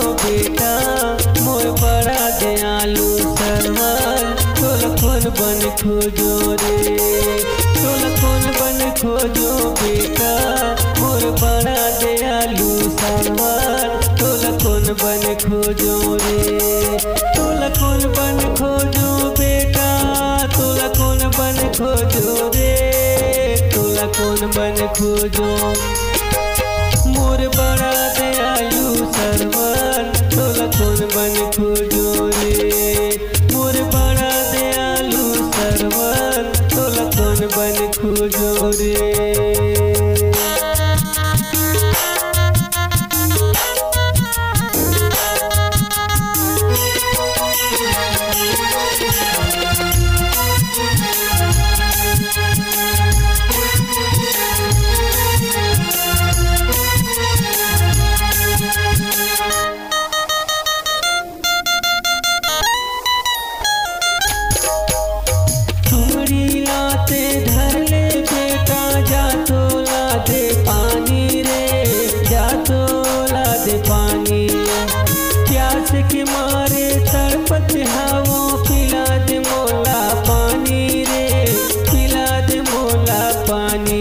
बेटा मोर बड़ा दयालु सरवर तोला कौन बन खोजो रे तोला कौन बन खोजो बेटा मोर बड़ा दयालु सरवर तोला कौन बन खोजो रे तोला कौन बन खोजो बेटा तोला कौन बन खोजो रे तोला कौन बन खोजो मोर बड़ा दयालु सरवर तोला कौन बन खोजो रे मोर बड़ा दयालु सरवर तोला कौन बन खोजो रे। प्यास के मारे तड़पत हवो पिला दे मोला पानी रे पिला दे मोला पानी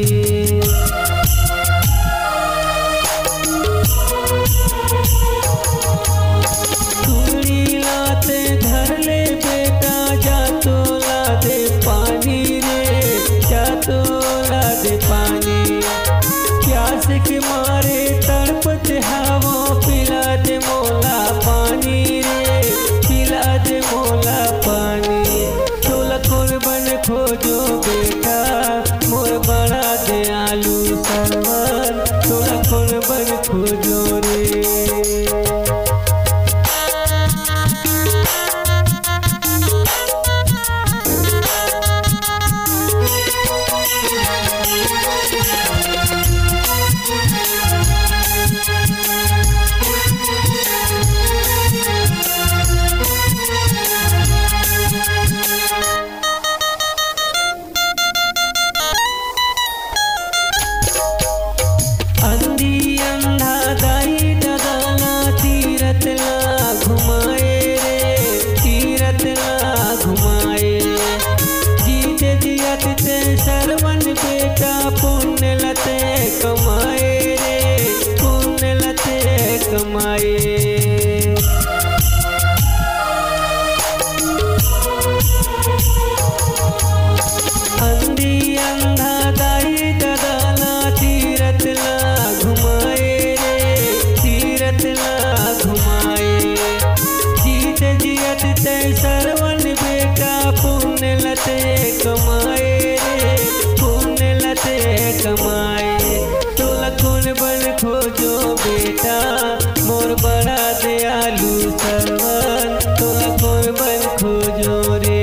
तुमरी लाते धर ले बेटा जा तोला दे पानी रे जा तोला दे पानी प्यास के मारे तड़पत हवो पिला दे मोला पानी रे पिला दे मोला पानी तोला कौन बन खोजो बेटा मोर बड़ा दयालु सरवर तोला कौन बन खोजो रे। अंधी अंधा दाई डगाला तीरथ ला घुमाए रे तीरथ ला घुमाए जीते जियत ते सरवन बेटा पुण्य लते कमाए रे पुण्य लते कमाए अंधी अंधा दाई डगाला तीरथ ला घुमाए रे तीरथ ला घुमाए जीते जियत ते सरवन बेटा पुण्य लते कमाए रे पुण्य लते कमाए तोला कौन बन खोजो बेटा मोर बड़ा दयालु सरवर तोला कौन बन खोजो रे।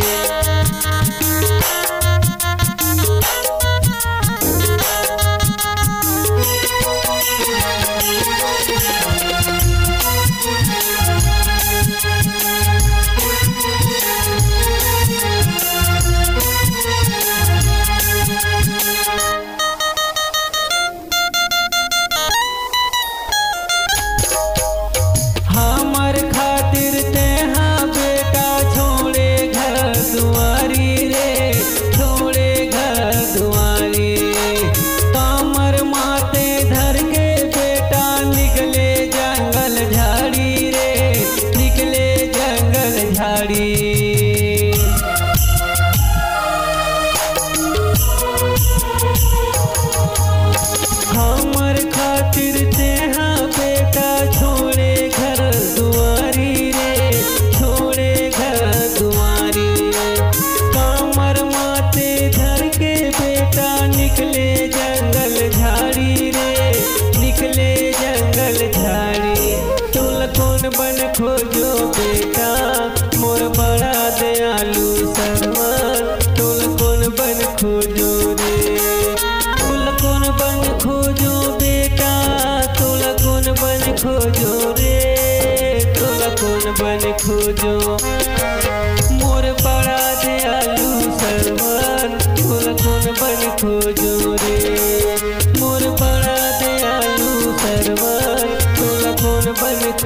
हमर खातिर ते हाँ बेटा छोड़े घर दुआरी रे छोड़े घर दुआरी कामर माथे धर के बेटा निकले जंगल झाड़ी रे निकले जंगल झाड़ी हमर खातिर ते हाँ बेटा छोड़े घर दुआरी रे छोड़े घर दुआरी कामर माथे धर के बेटा निकले जंगल झाड़ी रे निकले जंगल झाड़ी तोला कौन बन खोजो बेटा मोर बड़ा दयालु सरवर तोला कौन बन खोजो रे तोला कौन बन खोजो बेटा तोला कौन बन खोजो रे तोला कौन बन खोजो मोर बड़ा दयालु सरवर तोला कौन बन खोजो रे मोर बड़ा दयालु सरवर तोला कौन बन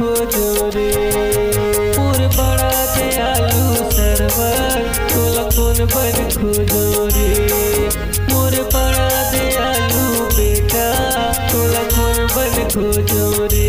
बन खोजो रे, मोर बड़ा दयालु बेटा तोला खोर बन खोजो रे।